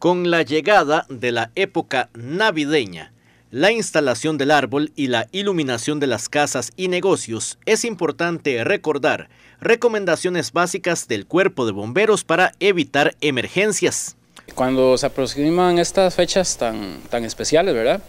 Con la llegada de la época navideña, la instalación del árbol y la iluminación de las casas y negocios, es importante recordar recomendaciones básicas del Cuerpo de Bomberos para evitar emergencias. Cuando se aproximan estas fechas tan especiales, ¿verdad?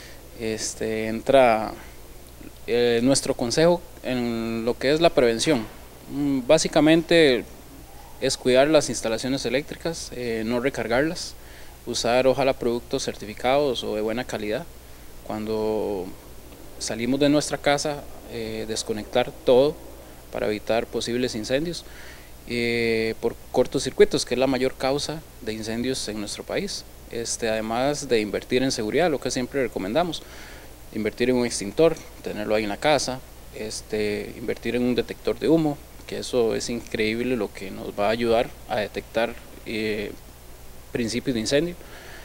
Entra nuestro consejo en lo que es la prevención. Básicamente es cuidar las instalaciones eléctricas, no recargarlas, usar ojalá productos certificados o de buena calidad. Cuando salimos de nuestra casa, desconectar todo para evitar posibles incendios por cortocircuitos, que es la mayor causa de incendios en nuestro país. Además de invertir en seguridad, lo que siempre recomendamos, invertir en un extintor, tenerlo ahí en la casa, invertir en un detector de humo, que eso es increíble lo que nos va a ayudar a detectar principios de incendio,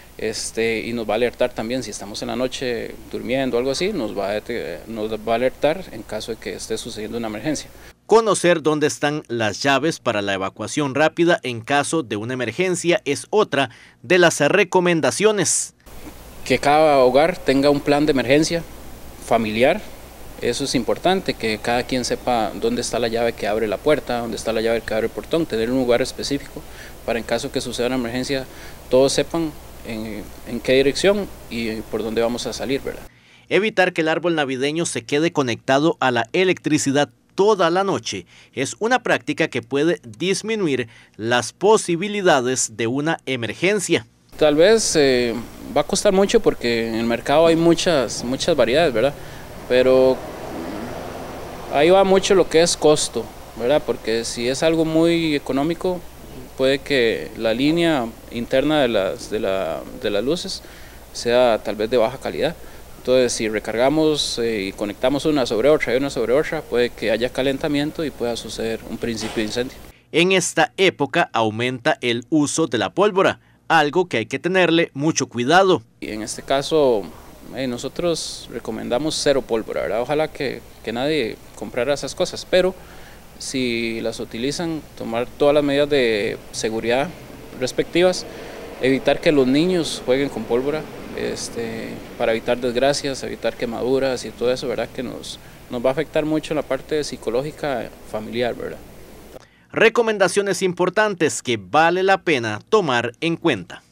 y nos va a alertar también si estamos en la noche durmiendo o algo así, nos va a alertar en caso de que esté sucediendo una emergencia. Conocer dónde están las llaves para la evacuación rápida en caso de una emergencia es otra de las recomendaciones. Que cada hogar tenga un plan de emergencia familiar. Eso es importante, que cada quien sepa dónde está la llave que abre la puerta, dónde está la llave que abre el portón, tener un lugar específico para en caso que suceda una emergencia, todos sepan en qué dirección y por dónde vamos a salir, ¿verdad? Evitar que el árbol navideño se quede conectado a la electricidad toda la noche es una práctica que puede disminuir las posibilidades de una emergencia. Tal vez va a costar mucho porque en el mercado hay muchas variedades, ¿verdad? Pero ahí va mucho lo que es costo, ¿verdad? Porque si es algo muy económico, puede que la línea interna de las luces sea tal vez de baja calidad. Entonces, si recargamos y conectamos una sobre otra y una sobre otra, puede que haya calentamiento y pueda suceder un principio de incendio. En esta época aumenta el uso de la pólvora, algo que hay que tenerle mucho cuidado. Y en este caso, nosotros recomendamos cero pólvora, ¿verdad? Ojalá que nadie comprara esas cosas, pero si las utilizan, tomar todas las medidas de seguridad respectivas, evitar que los niños jueguen con pólvora, para evitar desgracias, evitar quemaduras y todo eso, ¿verdad? Que nos va a afectar mucho en la parte psicológica familiar, ¿verdad? Recomendaciones importantes que vale la pena tomar en cuenta.